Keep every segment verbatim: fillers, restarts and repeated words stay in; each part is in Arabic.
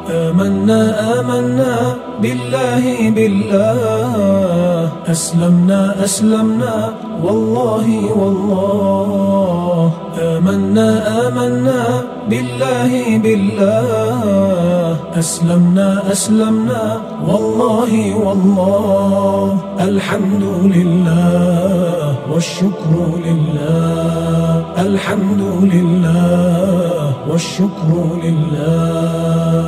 آمنا آمنا بالله بالله أسلمنا أسلمنا والله والله آمنا آمنا بالله بالله أسلمنا أسلمنا والله والله الحمد لله والشكر لله الحمد لله والشكر لله.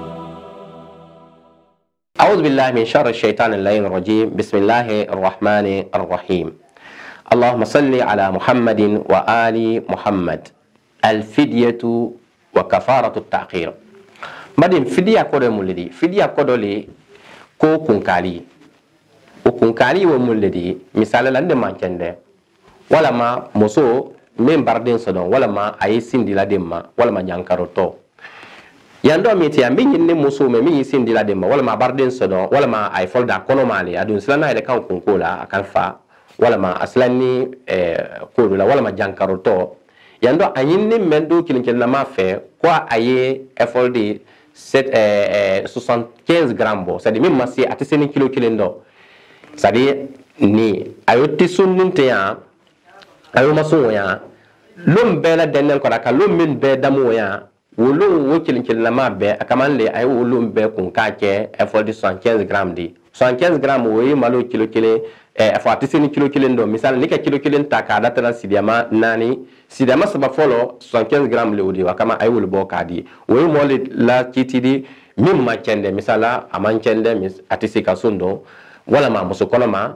أعوذ بالله من شر الشيطان اللعين الرجيم. بسم الله الرحمن الرحيم. اللهم صل على محمد وآل محمد. الفدية وكفارة التأخير. بعدين فدية كده مولدي فدية كده لي كو كونكالي وكونكالي ومولدي مثال لند ما كنده ولا ما مسو من باردين صدون ولا ما أي سندي لديما ولا ما ينكرتو yando miti ya mingi ne muso me mingi sindi la demba wala ma barden sodo wala ma ay folda kono mali adun silana ile kan kunkola akan fa wala ma aslani eh ko la wala ma jankaroto yando anyinni mendo kilin na ma fe kwa aye e foldi set eh soixante-quinze grammes bo c'est à dire même ma si atiseni kilo kilendo c'est à dire ni ayoti sunninte ya ayo maso ya lum bela denen ko ka lum min be damu ya wolo wokilin kilin ma be akaman le ay wolo be kun ka ke e fo di soixante-quinze grammes di soixante-quinze grammes wo malo kilo kile e fo atiseni kilo kile ndo misal ni ka kilo kile ta ka data sidiama nani sidiama saba folo soixante-quinze grammes le wodi wakama ay wolo bo ka di wo mo le la kitidi mim ma kende misala aman kende mis atisi ka sundo wala ma muso kono ma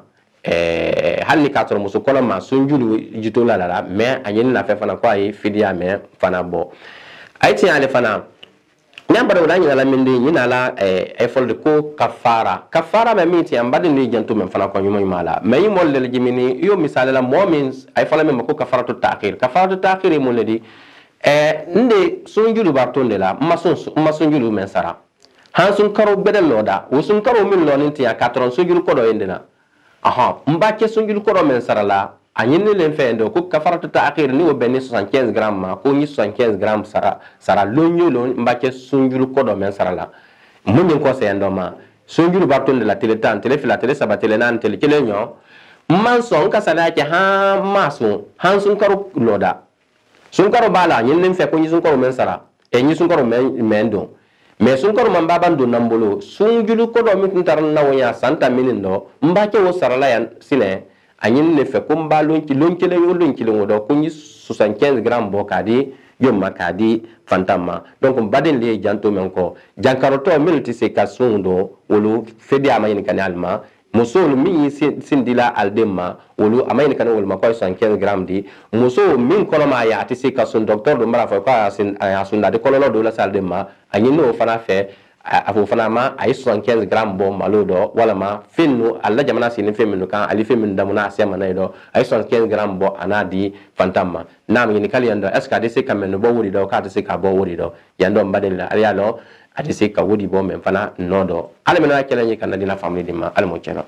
eh halni ka to muso kono ma sunjulu jito la la mais anyen na fe fana ko ay fidia me fana bo ayti ale fana nyamba wala nyala mindi nyina la eh effort de ko kafara kafara me miti ambade ni jantu men fana ko nyuma mala may mo le jimini yo misale la mu'min ay fala me ko kafaratu ta'khir kafaratu ta'khir mo le di eh nde sunjulu bartonde la masun masunjulu men sara hansun karo bedel loda wusun karo min loninti ya quatre sunjulu ko do yendina aha mbake sunjulu ko do men sara la anyine len fendo ko kafaratu ta'khir ni wo benni soixante-quinze grammes ma ko ni soixante-quinze grammes sara sara lonyo lon mbake sunjulu ko do men sara la munyin ko se endo ma sunjulu barton de la télé tan télé fila télé sabatele nan télé kele nyo man son ka sala ke ha masu han sun karo loda sun karo bala nyin len fe ko ni sun karo men sara e ni sun karo men mendo mais sun karo man baban do nambolo sunjulu ko do min tar nawya santa minindo mbake wo sara la yan sine anyin ne fe kumba lonki lonki le yo lonki le ngodo ko ni soixante-quinze grammes bo kadi yo makadi fantama donc baden le janto men ko jankaroto milti se kasundo wolu fedi amayin kanalma muso mi sindila aldemma wolu amayin kan wol makoy soixante-quinze grammes di muso min koloma ya atisi kasun docteur do mara fa ko asin asunda de kololo do la saldemma anyin no fana fe afo fana ma ay soixante-quinze grammes bo malodo wala ma finnu alla jamana sinin feminu kan ali feminu damuna asema naido ay soixante-quinze grammes bo anadi fantama nam yini kali yando est ce que adese kameno bo wuri do ka adese ka bo wuri do yando mbadel ali alo adese ka wudi bo men fana nodo ala mena kala ni kan dina family dima al mo ceno.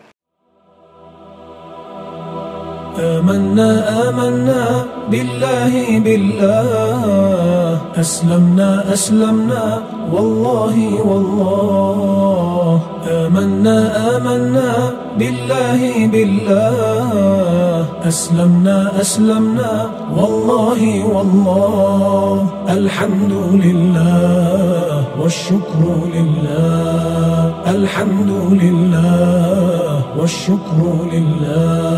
آمنا آمنا بالله بالله أسلمنا أسلمنا والله والله آمنا آمنا بالله بالله أسلمنا أسلمنا والله والله الحمد لله والشكر لله الحمد لله والشكر لله.